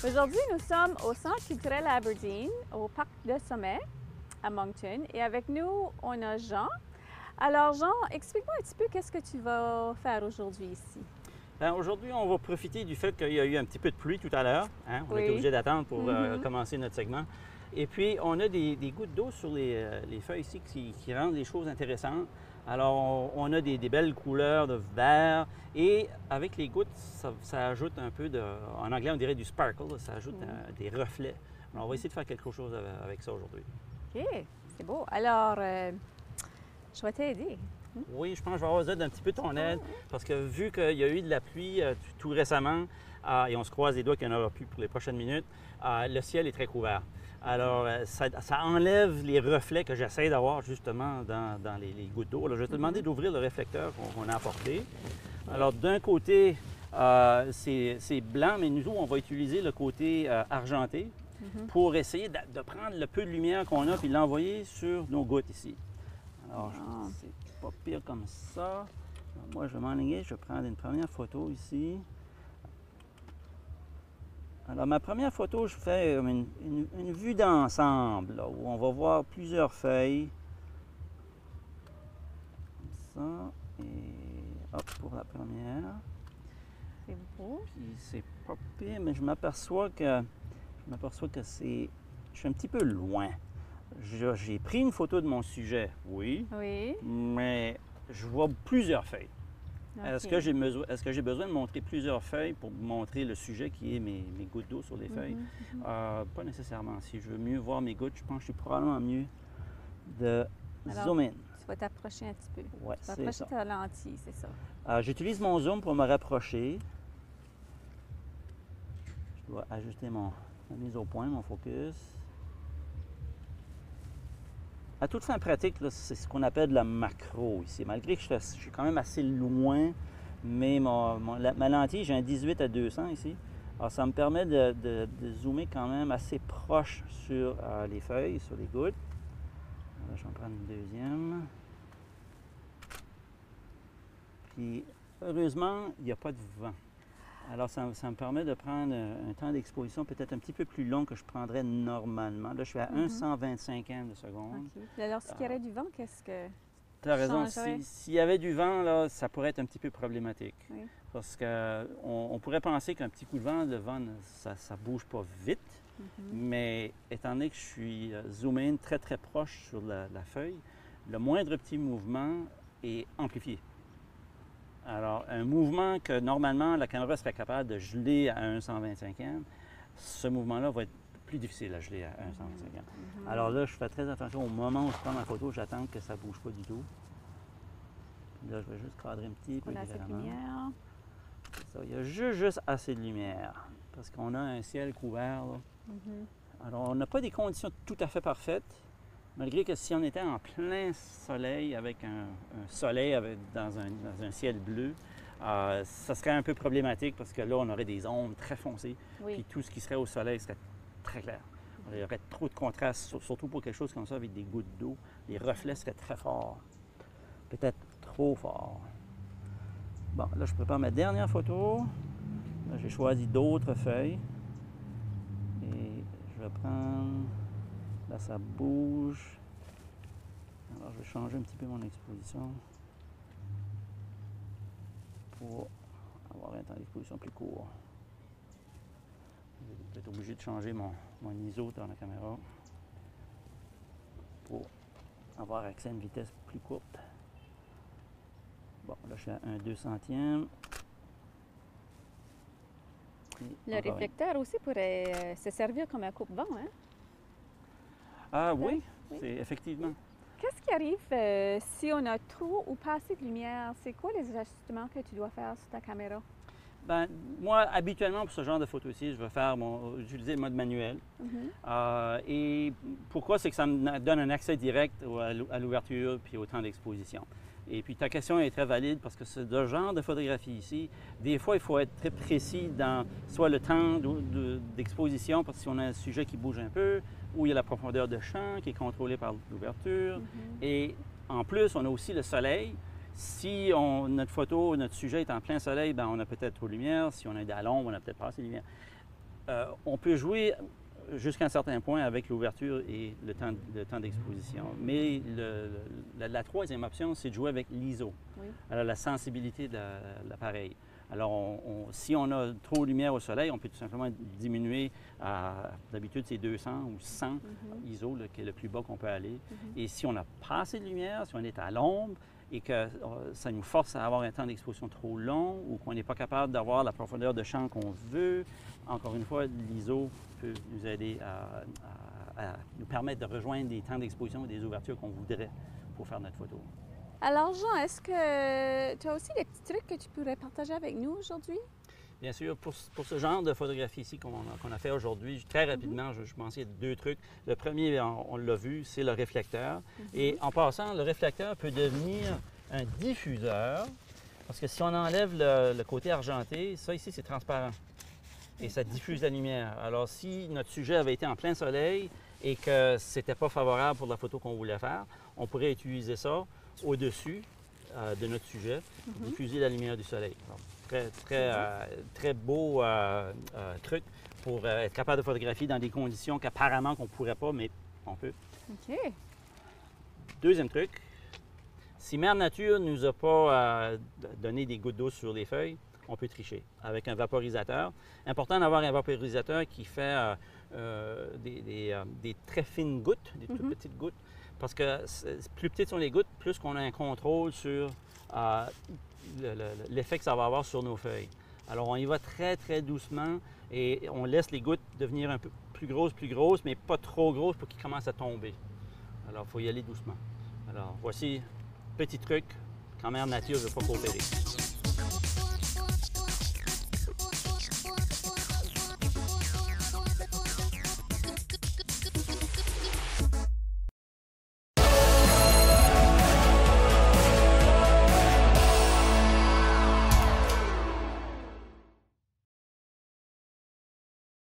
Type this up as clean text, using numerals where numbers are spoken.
Aujourd'hui, nous sommes au Centre culturel Aberdeen, au Parc de Sommet, à Moncton. Et avec nous, on a Jean. Alors, Jean, explique-moi un petit peu qu'est-ce que tu vas faire aujourd'hui ici. Aujourd'hui, on va profiter du fait qu'il y a eu un petit peu de pluie tout à l'heure. Hein? On Oui. était obligé d'attendre pour commencer notre segment. Et puis, on a des gouttes d'eau sur les feuilles ici qui rendent les choses intéressantes. Alors, on a des belles couleurs de vert et avec les gouttes, ça ajoute un peu de... En anglais, on dirait du sparkle, là, ça ajoute des reflets. Alors, on va essayer de faire quelque chose avec ça aujourd'hui. OK, c'est beau. Alors, je vais t'aider. Oui, je pense que je vais avoir besoin d'un petit peu ton aide parce que vu qu'il y a eu de la pluie tout récemment et on se croise les doigts qu'il n'y en aura plus pour les prochaines minutes, le ciel est très couvert. Alors, ça enlève les reflets que j'essaie d'avoir justement dans les gouttes d'eau. Je vais te demander d'ouvrir le réflecteur qu'on a apporté. Alors, d'un côté, c'est blanc, mais nous, on va utiliser le côté argenté pour essayer de prendre le peu de lumière qu'on a et l'envoyer sur nos gouttes ici. Alors, c'est pas pire comme ça. Alors, moi, je vais m'enligner, je vais prendre une première photo ici. Alors, ma première photo, je fais une vue d'ensemble, où on va voir plusieurs feuilles. Comme ça. Et hop, pour la première. C'est beau. Puis, c'est pas pire, mais je m'aperçois que c'est... Je suis un petit peu loin. J'ai pris une photo de mon sujet, oui, mais je vois plusieurs feuilles. Okay. Est-ce que j'ai besoin de montrer plusieurs feuilles pour montrer le sujet qui est mes gouttes d'eau sur les feuilles? Pas nécessairement. Si je veux mieux voir mes gouttes, je pense que je suis probablement mieux de zoom in. Tu vas t'approcher un petit peu. Oui, tu vas approcher ta lentille, c'est ça. J'utilise mon zoom pour me rapprocher. Je dois ajuster ma mise au point, mon focus. À toute fin pratique, c'est ce qu'on appelle la macro ici. Malgré que je suis quand même assez loin, mais ma lentille, j'ai un 18 à 200 ici. Alors, ça me permet de zoomer quand même assez proche sur les feuilles, sur les gouttes. Alors, je vais en prendre une deuxième. Puis, heureusement, il n'y a pas de vent. Alors, ça me permet de prendre un temps d'exposition peut-être un petit peu plus long que je prendrais normalement. Là, je suis à 1/125 de seconde. Okay. Alors, s'il y aurait du vent, qu'est-ce que... Tu as raison. S'il y avait du vent, là, ça pourrait être un petit peu problématique. Oui. Parce qu'on pourrait penser qu'un petit coup de vent, le vent, ça ne bouge pas vite. Mais étant donné que je suis zoomé in très, très proche sur la feuille, le moindre petit mouvement est amplifié. Alors, un mouvement que normalement la caméra serait capable de geler à 1/125e, ce mouvement-là va être plus difficile à geler à 1/125e. Alors là, je fais très attention au moment où je prends ma photo, j'attends que ça ne bouge pas du tout. Puis là, je vais juste cadrer un petit peu différemment. C'est ça, il y a juste assez de lumière parce qu'on a un ciel couvert. Alors, on n'a pas des conditions tout à fait parfaites. Malgré que si on était en plein soleil avec un soleil dans un ciel bleu, ça serait un peu problématique parce que là, on aurait des ombres très foncées. Puis tout ce qui serait au soleil serait très clair. Il y aurait trop de contraste, surtout pour quelque chose comme ça avec des gouttes d'eau. Les reflets seraient très forts. Peut-être trop forts. Bon, là, je prépare ma dernière photo. Là, j'ai choisi d'autres feuilles. Et je vais prendre... Là, ça bouge. Alors, je vais changer un petit peu mon exposition pour avoir un temps d'exposition plus court. Je vais peut-être obligé de changer mon ISO dans la caméra pour avoir accès à une vitesse plus courte. Bon, là, je suis à 1/200e. Le réflecteur aussi pourrait se servir comme un coupe-vent, hein? Ah oui, c'est effectivement. Qu'est-ce qui arrive si on a trop ou pas assez de lumière? C'est quoi les ajustements que tu dois faire sur ta caméra? Bien, moi, habituellement, pour ce genre de photo-ci, je vais utiliser le mode manuel. Et pourquoi? C'est que ça me donne un accès direct à l'ouverture puis au temps d'exposition. Et puis, ta question est très valide parce que ce genre de photographie ici, des fois, il faut être très précis dans soit le temps d'exposition, parce que si on a un sujet qui bouge un peu, ou il y a la profondeur de champ qui est contrôlée par l'ouverture. Et en plus, on a aussi le soleil. Si notre sujet est en plein soleil, bien, on a peut-être trop de lumière. Si on est à l'ombre, on a peut-être pas assez de lumière. On peut jouer jusqu'à un certain point avec l'ouverture et le temps d'exposition. Mais la troisième option, c'est de jouer avec l'ISO, Oui. alors la sensibilité de l'appareil. Alors, si on a trop de lumière au soleil, on peut tout simplement diminuer d'habitude, c'est 200 ou 100 ISO, là, qui est le plus bas qu'on peut aller. Et si on n'a pas assez de lumière, si on est à l'ombre et que ça nous force à avoir un temps d'exposition trop long ou qu'on n'est pas capable d'avoir la profondeur de champ qu'on veut, encore une fois, l'ISO peut nous aider à nous permettre de rejoindre des temps d'exposition et des ouvertures qu'on voudrait pour faire notre photo. Alors, Jean, est-ce que tu as aussi des petits trucs que tu pourrais partager avec nous aujourd'hui? Bien sûr, pour ce genre de photographie ici qu'on a fait aujourd'hui, très rapidement, je mentionne 2 trucs. Le premier, on l'a vu, c'est le réflecteur. Et en passant, le réflecteur peut devenir un diffuseur, parce que si on enlève le côté argenté, ça ici, c'est transparent. Et ça diffuse la lumière. Alors, si notre sujet avait été en plein soleil et que ce n'était pas favorable pour la photo qu'on voulait faire, on pourrait utiliser ça au-dessus de notre sujet, diffuser la lumière du soleil. Donc, très beau truc pour être capable de photographier dans des conditions qu'apparemment qu'on ne pourrait pas, mais on peut. OK. Deuxième truc, si Mère Nature ne nous a pas donné des gouttes d'eau sur les feuilles, on peut tricher avec un vaporisateur. Important d'avoir un vaporisateur qui fait des très fines gouttes, des toutes petites gouttes, parce que plus petites sont les gouttes, plus qu'on a un contrôle sur l'effet que ça va avoir sur nos feuilles. Alors, on y va très, très doucement et on laisse les gouttes devenir un peu plus grosses, mais pas trop grosses pour qu'ils commencent à tomber. Alors, il faut y aller doucement. Alors, voici petit truc quand Mère Nature ne veut pas coopérer.